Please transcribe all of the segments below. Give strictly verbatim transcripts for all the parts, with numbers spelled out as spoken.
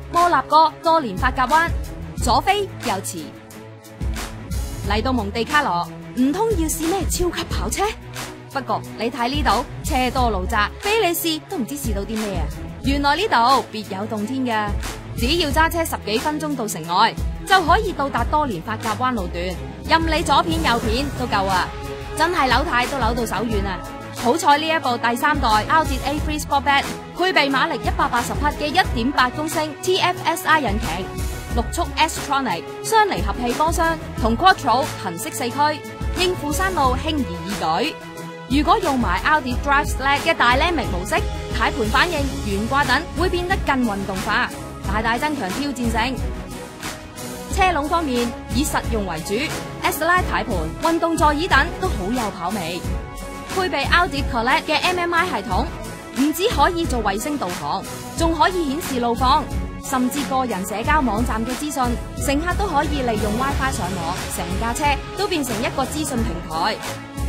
摩納哥多連法夾彎，左飛右遲。嚟到蒙地卡羅，唔通要試咩超級跑車？不過你睇呢度車多路窄，俾你試都唔知試到啲咩啊！原來呢度別有洞天㗎，只要揸車十幾分鐘到城外，就可以到達多連法夾彎路段，任你左片右片都夠啊！真係扭軚都扭到手軟啊！好彩呢一部第三代奧迪 A 三 Sportback 配備馬力一百八十匹嘅 一點八公升 T F S I 引擎，六速 S-Tronic 雙離合器波箱同 Quattro 行式四驅，應付山路輕而易舉。如果用埋 Audi Drive Select 嘅 Dynamic 模式，軚盤反應、懸掛等會變得更運動化，大大增強挑戰性。車籠方面以實用為主 ，S 拉軚盤、運動座椅等都好有跑味。配備 Audi Collect 嘅 M M I 系統，唔止可以做衛星導航，仲可以顯示路況，甚至個人社交網站嘅資訊，乘客都可以利用 WiFi 上網，成架車都變成一個資訊平台。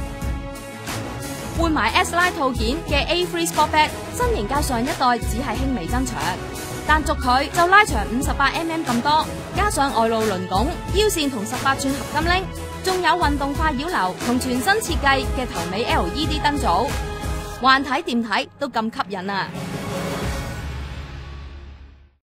換埋 S 拉套件嘅 A 三 Sportback， 身形較上一代只係輕微增長，但軸距就拉長五十八 mm 咁多，加上外露輪拱、腰線同十八寸合金鈴，仲有運動化擾流同全新設計嘅頭尾 L E D 燈組，橫睇掂睇都咁吸引啊！